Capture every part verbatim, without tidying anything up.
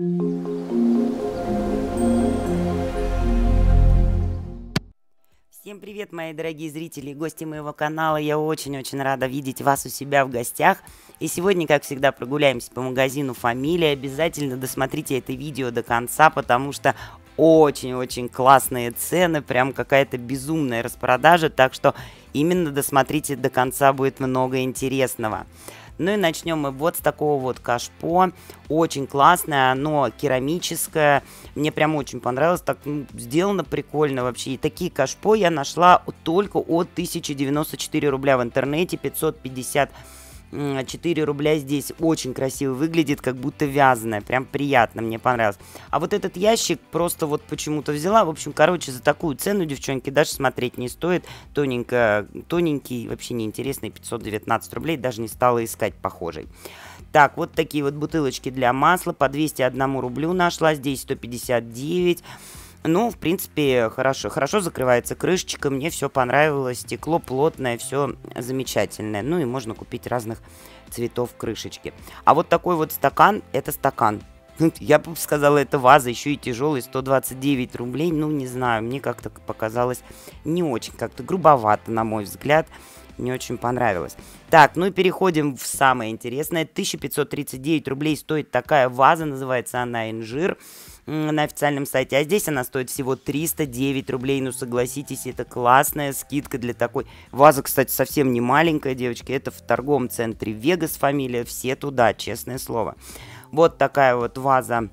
Всем привет, мои дорогие зрители и гости моего канала. Я очень-очень рада видеть вас у себя в гостях. И сегодня, как всегда, прогуляемся по магазину «Фамилия». Обязательно досмотрите это видео до конца, потому что очень-очень классные цены, прям какая-то безумная распродажа. Так что именно досмотрите до конца, будет много интересного. Ну и начнем мы вот с такого вот кашпо. Очень классное, оно керамическое. Мне прям очень понравилось. Так ну, сделано прикольно вообще. И такие кашпо я нашла только от тысячи девяносто четыре рубля в интернете. пятьсот пятьдесят четыре рубля здесь. Очень красиво выглядит, как будто вязаное. Прям приятно, мне понравилось. А вот этот ящик просто вот почему-то взяла. В общем, короче, за такую цену, девчонки, даже смотреть не стоит. Тоненько, тоненький, вообще неинтересный, пятьсот девятнадцать рублей. Даже не стала искать похожий. Так, вот такие вот бутылочки для масла. По двести одному рублю нашла. Здесь сто пятьдесят девять. Ну, в принципе, хорошо, хорошо закрывается крышечка, мне все понравилось, стекло плотное, все замечательное. Ну и можно купить разных цветов крышечки. А вот такой вот стакан, это стакан. Я бы сказала, это ваза, еще и тяжелый, сто двадцать девять рублей. Ну, не знаю, мне как-то показалось не очень, как-то грубовато, на мой взгляд. Мне очень понравилось. Так, ну и переходим в самое интересное. тысяча пятьсот тридцать девять рублей стоит такая ваза, называется она «Инжир» на официальном сайте, а здесь она стоит всего триста девять рублей. Ну, согласитесь, это классная скидка для такой вазы. Кстати, совсем не маленькая, девочки, это в торговом центре Вегас «Фамилия», все туда, честное слово. Вот такая вот ваза.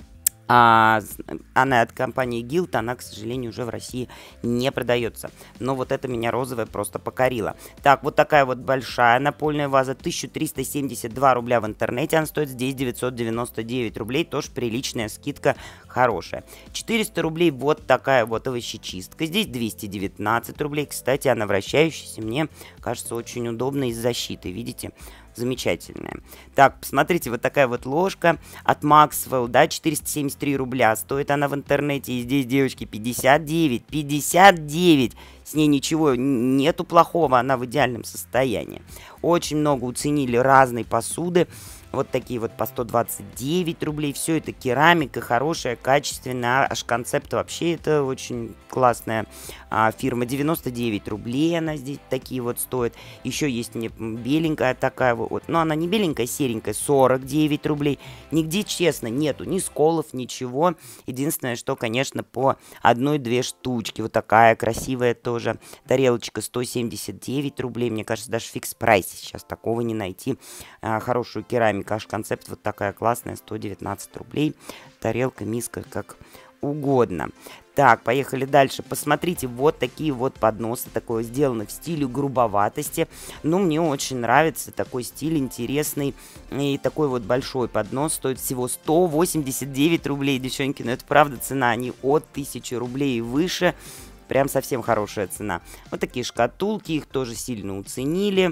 А, она от компании Гилд, она, к сожалению, уже в России не продается. Но вот это меня розовая просто покорила. Так, вот такая вот большая напольная ваза, тысяча триста семьдесят два рубля в интернете. Она стоит здесь девятьсот девяносто девять рублей, тоже приличная скидка, хорошая. четыреста рублей вот такая вот овощечистка. Здесь двести девятнадцать рублей. Кстати, она вращающаяся, мне кажется, очень удобно и с защитой, видите? Замечательная. Так, посмотрите, вот такая вот ложка от Maxwell, да, четыреста семьдесят три рубля. Стоит она в интернете. И здесь, девочки, пятьдесят девять. пятьдесят девять. С ней ничего нету плохого, она в идеальном состоянии. Очень много уценили разной посуды. Вот такие вот по сто двадцать девять рублей. Все это керамика, хорошая, качественная. Аж концепт вообще это очень классная а, фирма. девяносто девять рублей она здесь такие вот стоит. Еще есть мне беленькая такая вот. Но она не беленькая, серенькая. сорок девять рублей. Нигде, честно, нету ни сколов, ничего. Единственное, что, конечно, по одной-две штучки. Вот такая красивая тоже. Тарелочка сто семьдесят девять рублей. Мне кажется, даже в фикс-прайсе сейчас такого не найти. А, хорошую керамику. Аж концепт вот такая классная, сто девятнадцать рублей. Тарелка, миска, как угодно. Так, поехали дальше. Посмотрите, вот такие вот подносы. Такое сделано в стиле грубоватости. Ну, мне очень нравится такой стиль интересный. И такой вот большой поднос стоит всего сто восемьдесят девять рублей, девчонки. Но это правда цена, они от тысячи рублей и выше. Прям совсем хорошая цена. Вот такие шкатулки, их тоже сильно уценили.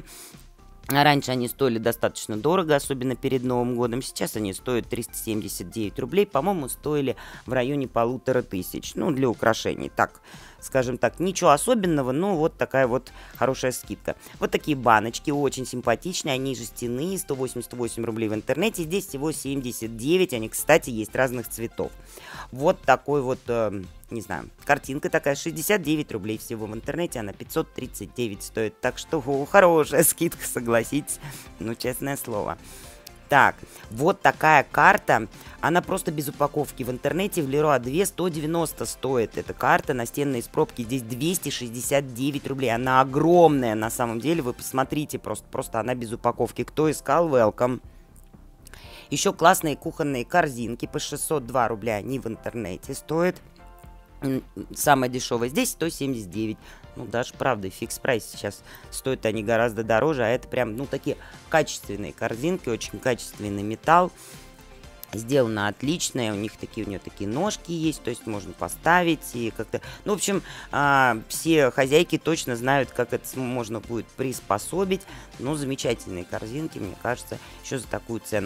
Раньше они стоили достаточно дорого, особенно перед Новым годом. Сейчас они стоят триста семьдесят девять рублей. По-моему, стоили в районе полутора тысяч. Ну, для украшений. Так, скажем так, ничего особенного, но вот такая вот хорошая скидка. Вот такие баночки, очень симпатичные. Они жестяные, сто восемьдесят восемь рублей в интернете. Здесь всего семьдесят девять. Они, кстати, есть разных цветов. Вот такой вот... Э не знаю, картинка такая, шестьдесят девять рублей всего в интернете, она пятьсот тридцать девять стоит, так что о, хорошая скидка, согласитесь, ну, честное слово. Так, вот такая карта, она просто без упаковки в интернете, в Леруа две сто девяносто стоит эта карта, настенная из пробки, здесь двести шестьдесят девять рублей, она огромная на самом деле, вы посмотрите, просто, просто она без упаковки, кто искал, welcome. Еще классные кухонные корзинки, по шестьсот два рубля они в интернете стоят. Самая дешевая здесь сто семьдесят девять. Ну, даже правда, фикс-прайс сейчас стоят они гораздо дороже. А это прям, ну, такие качественные корзинки, очень качественный металл. Сделано отлично, у них такие, у нее такие ножки есть, то есть можно поставить и как-то... Ну, в общем, а, все хозяйки точно знают, как это можно будет приспособить. Ну, замечательные корзинки, мне кажется, еще за такую цену.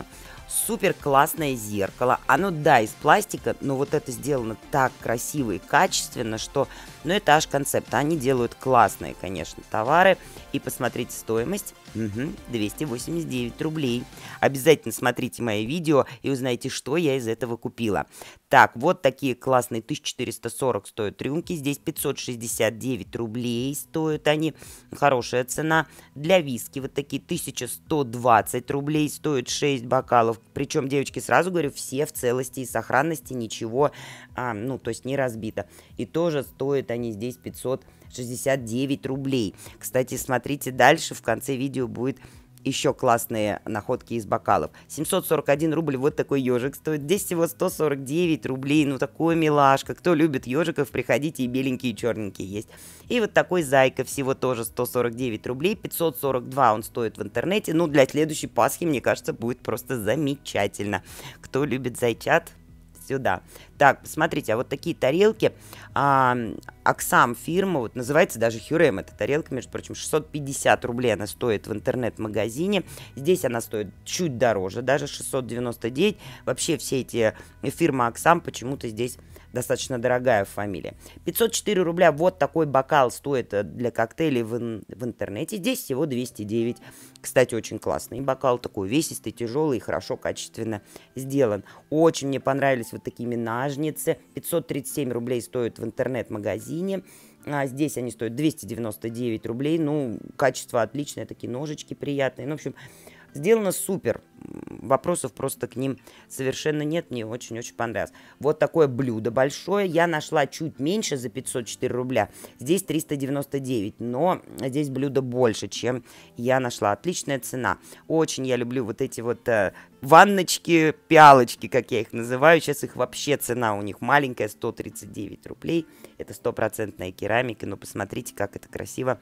Супер классное зеркало. Оно, да, из пластика, но вот это сделано так красиво и качественно, что, ну, это аж концепт. Они делают классные, конечно, товары. И посмотрите стоимость. Угу, двести восемьдесят девять рублей. Обязательно смотрите мои видео и узнайте, что я из этого купила. Так, вот такие классные тысяча четыреста сорок стоят рюмки. Здесь пятьсот шестьдесят девять рублей стоят они. Хорошая цена. Для виски вот такие тысяча сто двадцать рублей стоят шесть бокалов. Причем, девочки, сразу говорю, все в целости и сохранности, ничего, а, ну, то есть не разбито. И тоже стоят они здесь пятьсот шестьдесят девять рублей. Кстати, смотрите дальше, в конце видео будет еще классные находки из бокалов. семьсот сорок один рубль, вот такой ежик стоит. Здесь всего сто сорок девять рублей, ну такой милашка. Кто любит ежиков, приходите, и беленькие, и черненькие есть. И вот такой зайка, всего тоже сто сорок девять рублей, пятьсот сорок два он стоит в интернете. Ну, для следующей Пасхи, мне кажется, будет просто замечательно. Кто любит зайчат, сюда. Так, смотрите, а вот такие тарелки, а, Аксам фирма, вот называется даже Хюрем, эта тарелка, между прочим, шестьсот пятьдесят рублей она стоит в интернет-магазине. Здесь она стоит чуть дороже, даже шестьсот девяносто девять. Вообще все эти фирмы Аксам почему-то здесь достаточно дорогая фамилия. пятьсот четыре рубля вот такой бокал стоит для коктейлей в, в интернете. Здесь всего двести девять. Кстати, очень классный бокал, такой увесистый, тяжелый и хорошо, качественно сделан. Очень мне понравились вот такие ножницы. пятьсот тридцать семь рублей стоят в интернет-магазине. А здесь они стоят двести девяносто девять рублей. Ну, качество отличное, такие ножички приятные. Ну, в общем, сделано супер. Вопросов просто к ним совершенно нет. Мне очень-очень понравилось. Вот такое блюдо большое. Я нашла чуть меньше за пятьсот четыре рубля. Здесь триста девяносто девять. Но здесь блюдо больше, чем я нашла. Отличная цена. Очень я люблю вот эти вот э, ванночки, пиалочки, как я их называю. Сейчас их вообще цена у них маленькая. сто тридцать девять рублей. Это стопроцентная керамика. Но посмотрите, как это красиво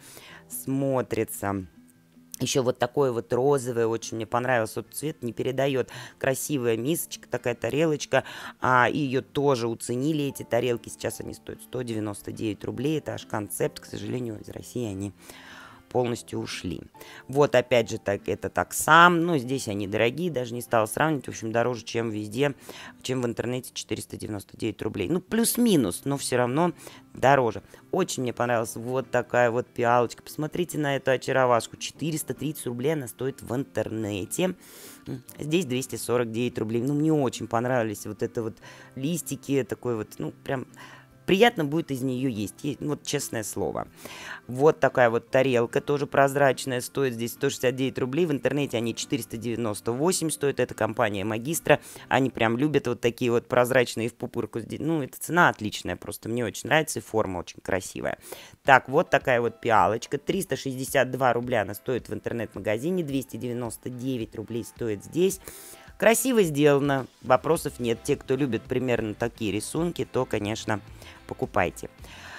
смотрится. Еще вот такое вот розовое, очень мне понравился вот цвет, не передает. Красивая мисочка, такая тарелочка. А, и ее тоже уценили, эти тарелки. Сейчас они стоят сто девяносто девять рублей. Это аж концепт, к сожалению, из России они полностью ушли. Вот опять же так, это так сам. Ну, здесь они дорогие, даже не стала сравнивать. В общем, дороже, чем везде, чем в интернете, четыреста девяносто девять рублей. Ну, плюс-минус, но все равно дороже. Очень мне понравилась вот такая вот пиалочка. Посмотрите на эту очаровашку. четыреста тридцать рублей она стоит в интернете. Здесь двести сорок девять рублей. Ну, мне очень понравились вот это вот листики, такой вот, ну, прям... Приятно будет из нее есть, вот честное слово. Вот такая вот тарелка, тоже прозрачная, стоит здесь сто шестьдесят девять рублей. В интернете они четыреста девяносто восемь стоят, это компания Магистра. Они прям любят вот такие вот прозрачные в пупырку. Ну, эта цена отличная, просто мне очень нравится, и форма очень красивая. Так, вот такая вот пиалочка, триста шестьдесят два рубля она стоит в интернет-магазине, двести девяносто девять рублей стоит здесь. Красиво сделано, вопросов нет. Те, кто любит примерно такие рисунки, то, конечно, покупайте.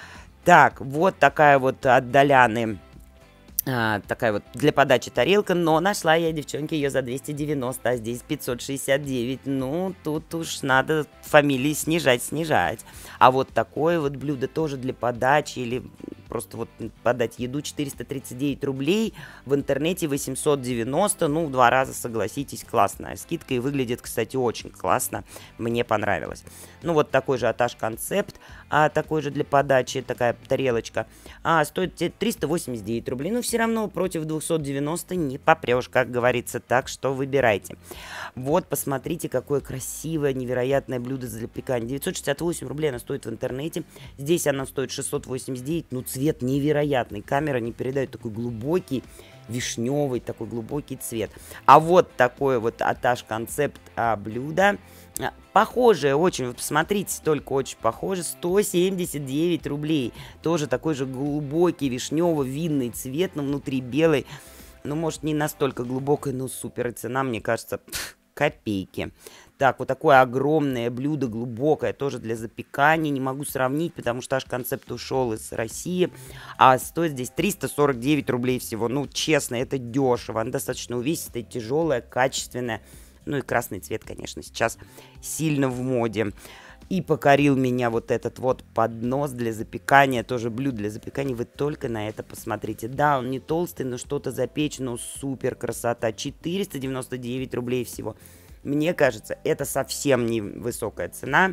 Так, вот такая вот отдаляны, а, такая вот для подачи тарелка, но нашла я, девчонки, ее за двести девяносто, а здесь пятьсот шестьдесят девять. Ну, тут уж надо фамилии снижать, снижать. А вот такое вот блюдо тоже для подачи или... Просто вот подать еду четыреста тридцать девять рублей, в интернете восемьсот девяносто, ну, в два раза, согласитесь, классная скидка, и выглядит, кстати, очень классно, мне понравилось. Ну, вот такой же атаж-концепт, а такой же для подачи, такая тарелочка, а, стоит триста восемьдесят девять рублей, но все равно против двухсот девяноста не попрешь, как говорится, так что выбирайте. Вот, посмотрите, какое красивое, невероятное блюдо для запекания, девятьсот шестьдесят восемь рублей она стоит в интернете, здесь она стоит шестьсот восемьдесят девять, ну, цвет Цвет невероятный, камера не передает такой глубокий, вишневый, такой глубокий цвет. А вот такой вот атаж-концепт а, блюда, похожее очень, вот посмотрите, только очень похоже, сто семьдесят девять рублей. Тоже такой же глубокий вишнево-винный цвет, но внутри белый. Ну, может, не настолько глубокий, но супер. И цена, мне кажется, пфф, копейки. Так, вот такое огромное блюдо, глубокое, тоже для запекания. Не могу сравнить, потому что аж концепт ушел из России. А стоит здесь триста сорок девять рублей всего. Ну, честно, это дешево. Она достаточно увесистая, тяжелая, качественная. Ну и красный цвет, конечно, сейчас сильно в моде. И покорил меня вот этот вот поднос для запекания, тоже блюдо для запекания. Вы только на это посмотрите. Да, он не толстый, но что-то запечено, супер красота. четыреста девяносто девять рублей всего. Мне кажется, это совсем не высокая цена.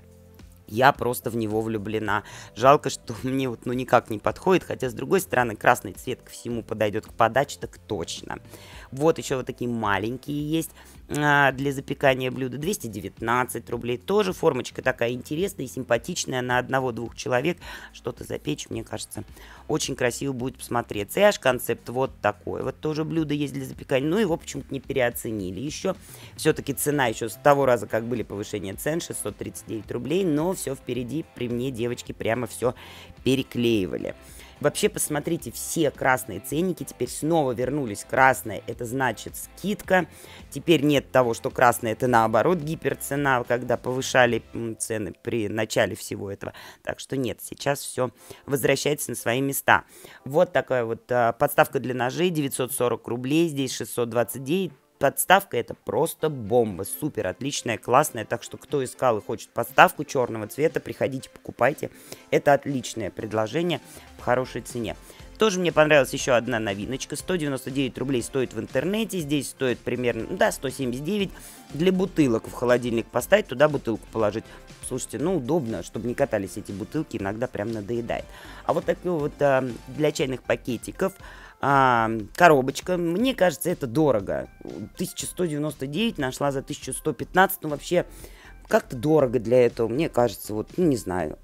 Я просто в него влюблена. Жалко, что мне вот ну никак не подходит, хотя с другой стороны красный цвет ко всему подойдет, к подаче так точно. Вот еще вот такие маленькие есть а, для запекания блюда, двести девятнадцать рублей. Тоже формочка такая интересная и симпатичная на одного-двух человек. Что-то запечь, мне кажется, очень красиво будет посмотреться. И аж концепт вот такой. Вот тоже блюдо есть для запекания, но его почему-то не переоценили. Еще все-таки цена еще с того раза, как были повышения цен, шестьсот тридцать девять рублей, но все впереди, при мне девочки прямо все переклеивали. Вообще, посмотрите, все красные ценники теперь снова вернулись. Красное — это значит скидка. Теперь нет того, что красное — это наоборот гиперцена, когда повышали цены при начале всего этого. Так что нет, сейчас все возвращается на свои места. Вот такая вот а, подставка для ножей, девятьсот сорок рублей, здесь шестьсот двадцать девять. Подставка — это просто бомба, супер, отличная, классная, так что кто искал и хочет подставку черного цвета, приходите, покупайте, это отличное предложение по хорошей цене. Тоже мне понравилась еще одна новиночка, сто девяносто девять рублей стоит в интернете, здесь стоит примерно, да, сто семьдесят девять, для бутылок в холодильник поставить, туда бутылку положить. Слушайте, ну удобно, чтобы не катались эти бутылки, иногда прям надоедает. А вот такой вот а, для чайных пакетиков, А, коробочка, мне кажется, это дорого. тысяча сто девяносто девять нашла за тысячу сто пятнадцать, ну вообще как-то дорого для этого, мне кажется, вот, ну не знаю,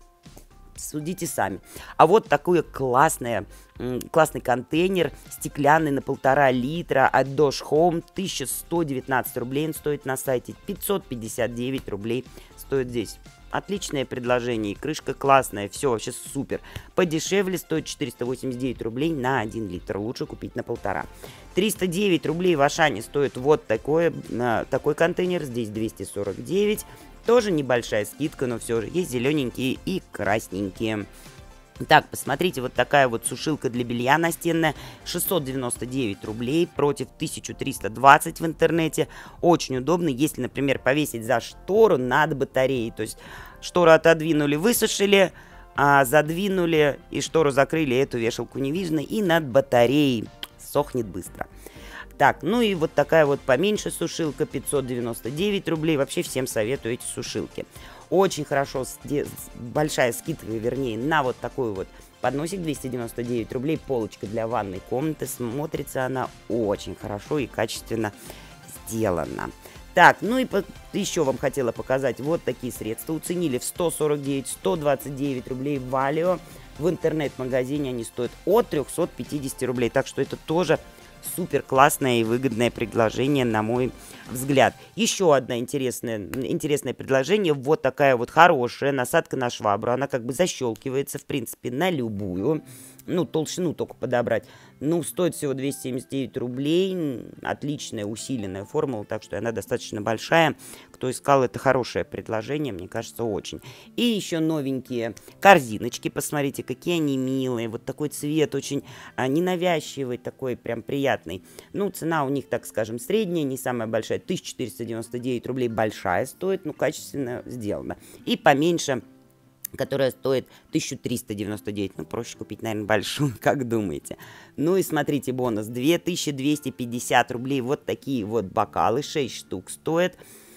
судите сами. А вот такой классный, классный контейнер, стеклянный на полтора литра от Dosh Home, тысяча сто девятнадцать рублей он стоит на сайте, пятьсот пятьдесят девять рублей стоит здесь. Отличное предложение, и крышка классная, все вообще супер. Подешевле стоит четыреста восемьдесят девять рублей на один литр, лучше купить на полтора. триста девять рублей в Ашане стоит вот такой, такой контейнер, здесь двести сорок девять. Тоже небольшая скидка, но все же есть зелененькие и красненькие. Так, посмотрите, вот такая вот сушилка для белья настенная, шестьсот девяносто девять рублей против тысяча триста двадцать в интернете. Очень удобно, если, например, повесить за штору над батареей. То есть штору отодвинули, высушили, а задвинули и штору закрыли, эту вешалку не видно, и над батареей сохнет быстро. Так, ну и вот такая вот поменьше сушилка, пятьсот девяносто девять рублей. Вообще всем советую эти сушилки. Очень хорошо, большая скидка, вернее, на вот такой вот подносик, двести девяносто девять рублей, полочка для ванной комнаты. Смотрится она очень хорошо и качественно сделана. Так, ну и по, еще вам хотела показать вот такие средства. Уценили в сто сорок девять — сто двадцать девять рублей в Валио. В интернет-магазине они стоят от трехсот пятидесяти рублей. Так что это тоже супер классное и выгодное предложение, на мой взгляд. Еще одно интересное, интересное предложение. Вот такая вот хорошая насадка на швабру. Она как бы защелкивается, в принципе, на любую. Ну, толщину только подобрать. Ну, стоит всего двести семьдесят девять рублей. Отличная усиленная формула, так что она достаточно большая. Кто искал, это хорошее предложение, мне кажется, очень. И еще новенькие корзиночки. Посмотрите, какие они милые. Вот такой цвет очень а, ненавязчивый, такой прям приятный. Ну, цена у них, так скажем, средняя, не самая большая. тысяча четыреста девяносто девять рублей большая стоит, ну, качественно сделано. И поменьше, которая стоит тысяча триста девяносто девять. Ну, проще купить, наверное, большую, как думаете. Ну и смотрите, бонус. две тысячи двести пятьдесят рублей. Вот такие вот бокалы. шесть штук стоят.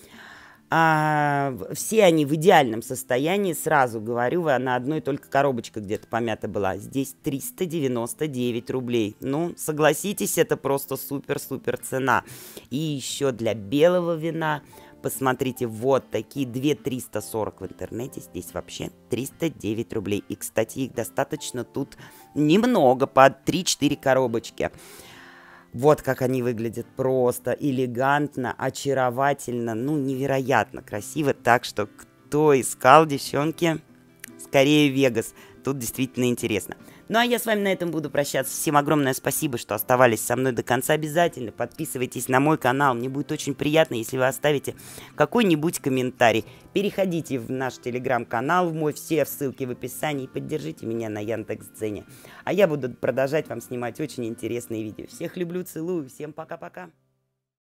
А, все они в идеальном состоянии. Сразу говорю, на одной только коробочка где-то помята была. Здесь триста девяносто девять рублей. Ну, согласитесь, это просто супер-супер цена. И еще для белого вина... Посмотрите, вот такие две тысячи триста сорок в интернете, здесь вообще триста девять рублей. И, кстати, их достаточно тут немного, по три-четыре коробочки. Вот как они выглядят, просто элегантно, очаровательно, ну, невероятно красиво. Так что, кто искал, девчонки, скорее Вегас, тут действительно интересно. Ну, а я с вами на этом буду прощаться. Всем огромное спасибо, что оставались со мной до конца. Обязательно подписывайтесь на мой канал. Мне будет очень приятно, если вы оставите какой-нибудь комментарий. Переходите в наш телеграм-канал, в мой, все ссылки в описании. И поддержите меня на Яндекс.Дзене. А я буду продолжать вам снимать очень интересные видео. Всех люблю, целую. Всем пока-пока.